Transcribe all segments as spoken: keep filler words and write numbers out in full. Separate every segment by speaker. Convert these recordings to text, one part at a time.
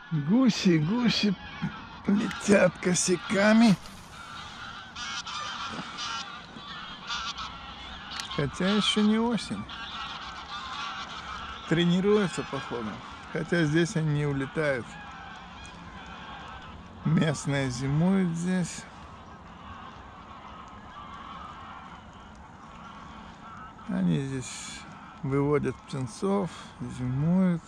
Speaker 1: Гуси, гуси летят косяками. Хотя еще не осень. Тренируются, походу. Хотя здесь они не улетают. Местные зимуют здесь. Они здесь выводят птенцов, зимуют.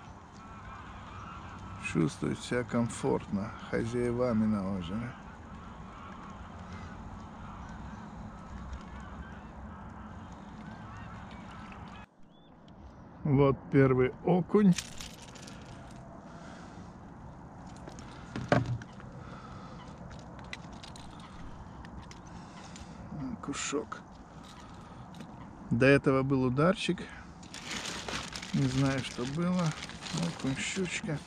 Speaker 1: Чувствуют себя комфортно хозяевами на озере. Вот первый окунь. Кушок. До этого был ударчик. Не знаю, что было. Окунь, щучка.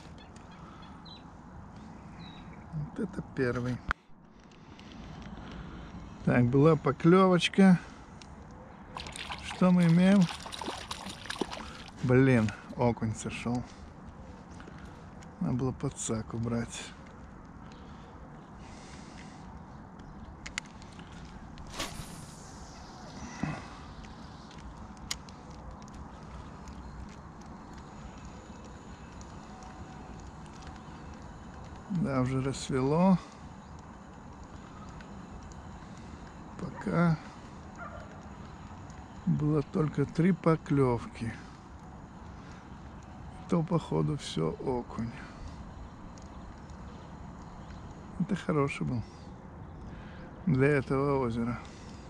Speaker 1: Вот это первый. Так, была поклевочка. Что мы имеем? Блин, окунь сошел. Надо было подсаку брать. Да, уже рассвело. Пока было только три поклевки. То, походу, все окунь. Это хороший был для этого озера.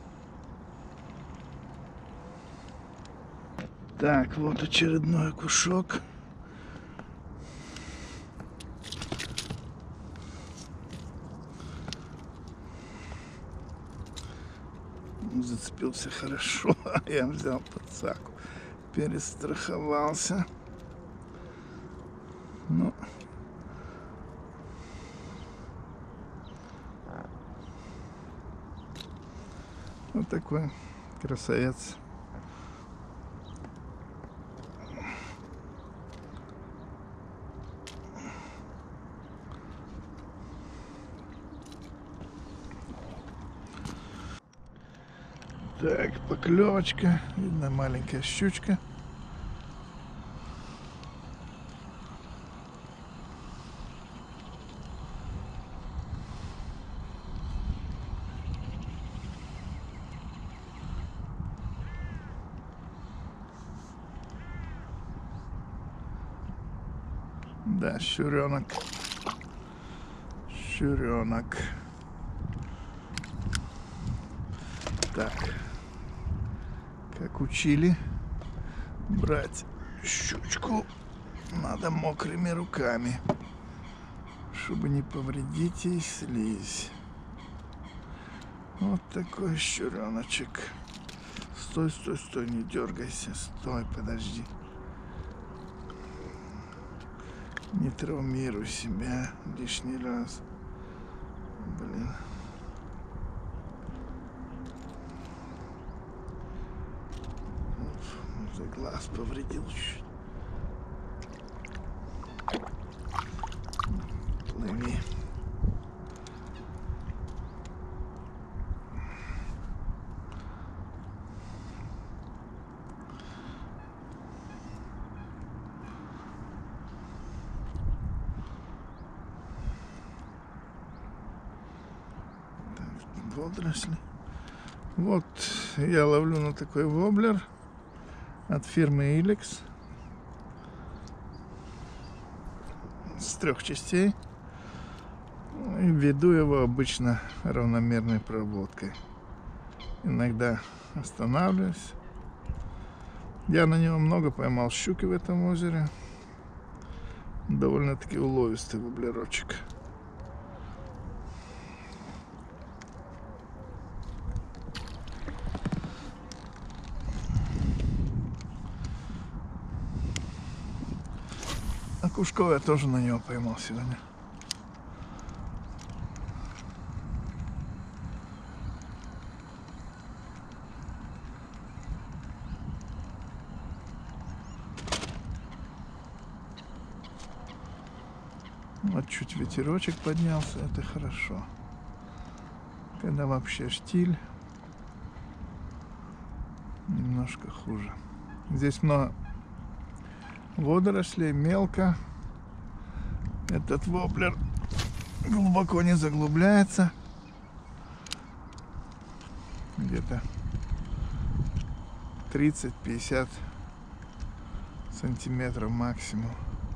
Speaker 1: Так, вот очередной кушок. Зацепился хорошо. Я взял подсаку. Перестраховался. Ну, вот такой красавец. Так, поклевочка. Видно, маленькая щучка. Да, щуренок. Щуренок. Так. Как учили, брать щучку надо мокрыми руками, чтобы не повредить ей слизь. Вот такой щуреночек. Стой, стой, стой, не дергайся. Стой, подожди. Не травмируй себя лишний раз. Блин. За глаз повредил чуть. Плыви. Водоросли. Вот я ловлю на такой воблер от фирмы Ilex с трех частей. И веду его обычно равномерной проводкой. Иногда останавливаюсь. Я на него много поймал щуки в этом озере. Довольно-таки уловистый воблерочек. А Кушкова я тоже на него поймал сегодня. Вот чуть ветерочек поднялся, это хорошо. Когда вообще штиль, немножко хуже. Здесь много водорослей, мелко. Этот воблер глубоко не заглубляется. Где-то тридцать-пятьдесят сантиметров максимум.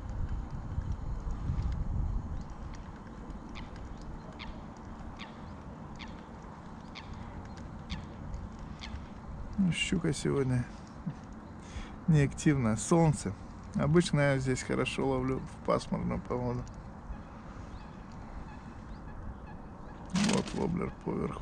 Speaker 1: Ну, щука сегодня неактивная. Солнце. Обычно я здесь хорошо ловлю в пасмурную погоду. Вот воблер поверху.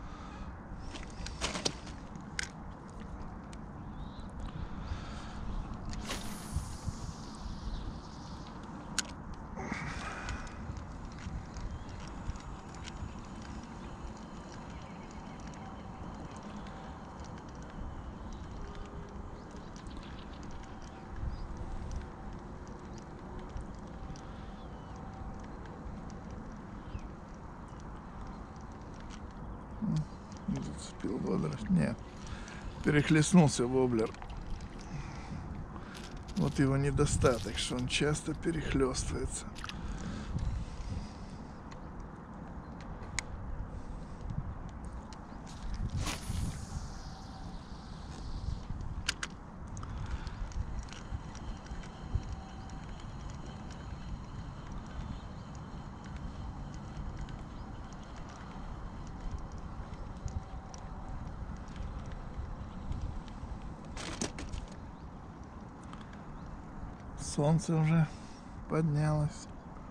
Speaker 1: Зацепил водоросль. Нет. Перехлестнулся воблер. Вот его недостаток, что он часто перехлестывается. Солнце уже поднялось.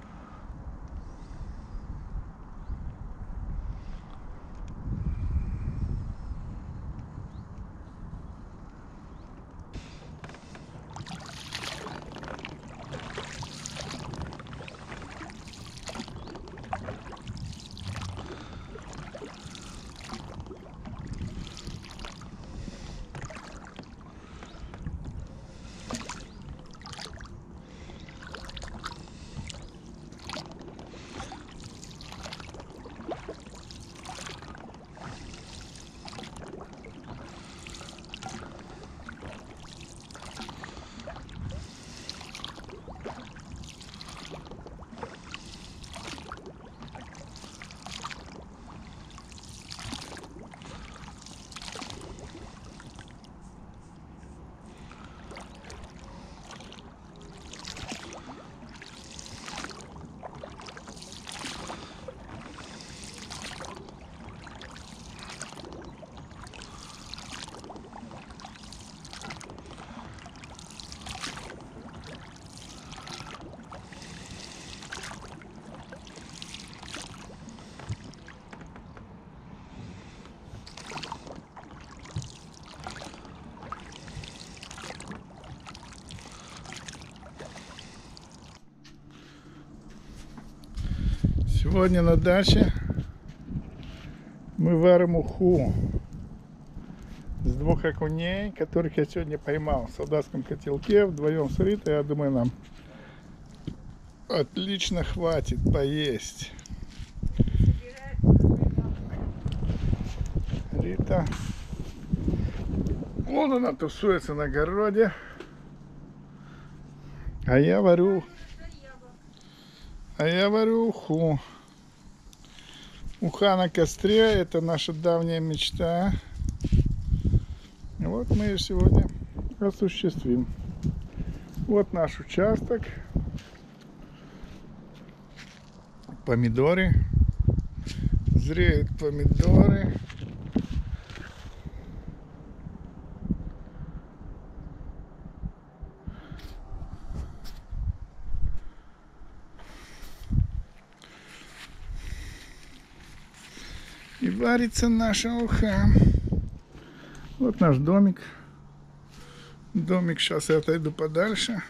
Speaker 1: Сегодня на даче мы варим уху с двух окуней, которых я сегодня поймал в солдатском котелке вдвоем с Ритой. Я думаю, нам отлично хватит поесть. Рита, вон она тусуется на огороде, а я варю, а я варю уху. Уха на костре — это наша давняя мечта. Вот мы ее сегодня осуществим. Вот наш участок. Помидоры. Зреют помидоры. И варится наша уха. Вот наш домик. Домик, сейчас я отойду подальше.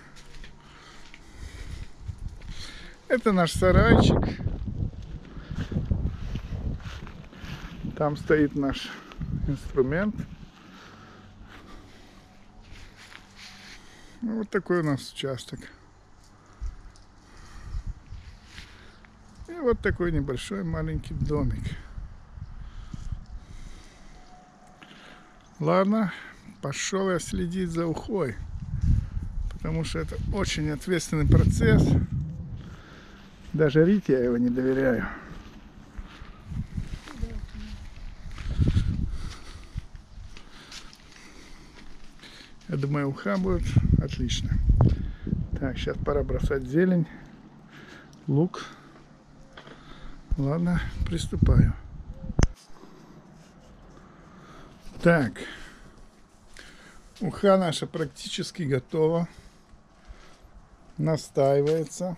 Speaker 1: Это наш сарайчик. Там стоит наш инструмент. Вот такой у нас участок. И вот такой небольшой маленький домик. Ладно, пошел я следить за ухой, потому что это очень ответственный процесс. Даже рить я его не доверяю. Я думаю, уха будет отлично. Так, сейчас пора бросать зелень, лук. Ладно, приступаю. Так, уха наша практически готова. Настаивается.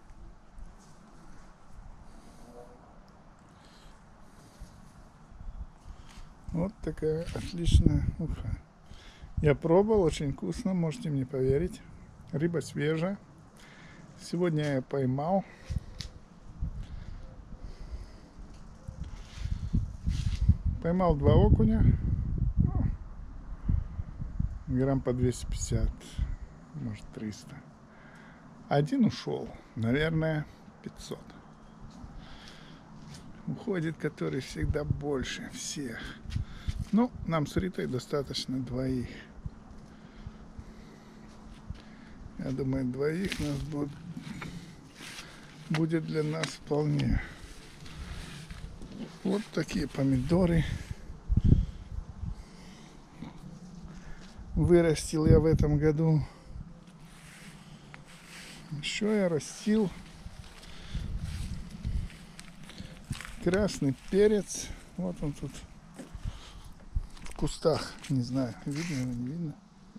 Speaker 1: Вот такая отличная уха. Я пробовал, очень вкусно, можете мне поверить. Рыба свежая. Сегодня я поймал. Поймал два окуня. Ну, грамм по двести пятьдесят, может триста. Один ушел, наверное, пятьсот. Уходит, который всегда больше всех. Ну, нам с Ритой достаточно двоих. Я думаю, двоих нас будет, будет для нас вполне. Вот такие помидоры. Вырастил я в этом году. Еще я растил красный перец. Вот он тут в кустах. Не знаю, видно или не видно.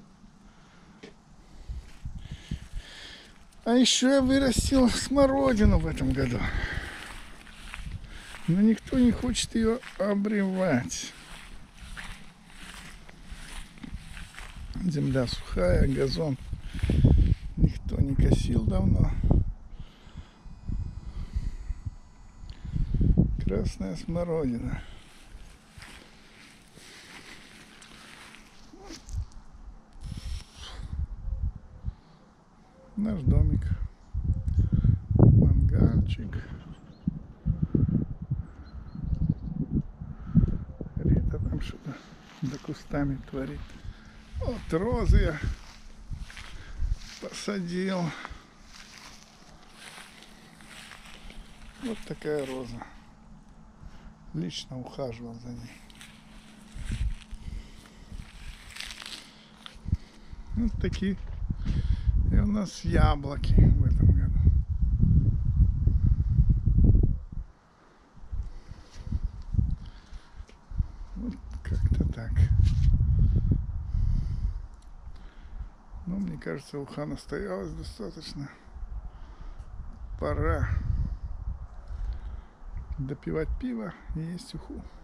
Speaker 1: А еще я вырастил смородину в этом году. Но никто не хочет ее обрывать. Земля сухая, газон никто не косил давно. Красная смородина. Наш домик. Мангальчик. Рита там что-то за кустами творит. Вот розы я посадил. Вот такая роза. Лично ухаживал за ней. Вот такие. И у нас яблоки в этом году. Вот как-то так. Ну, мне кажется, уха настоялась достаточно. Пора допивать пиво и есть уху.